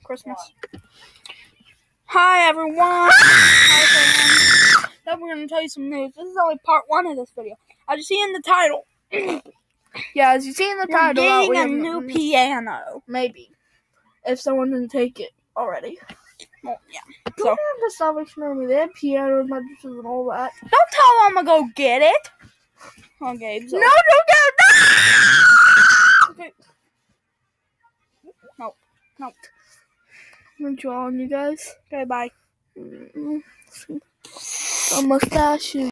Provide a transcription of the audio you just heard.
Christmas. Hi everyone! Hi fans. Now we're going to tell you some news. This is only part 1 of this video. As you see in the title. Yeah, as you see in the title, we're getting a new piano. Maybe. If someone didn't take it already. Well, yeah. Don't have the Salvation Army. They have pianos, mattresses, and all that. Don't tell them to go get it. Okay. So. No, don't get it. Okay. No. I'm drawing you guys. Okay, bye. A mustache.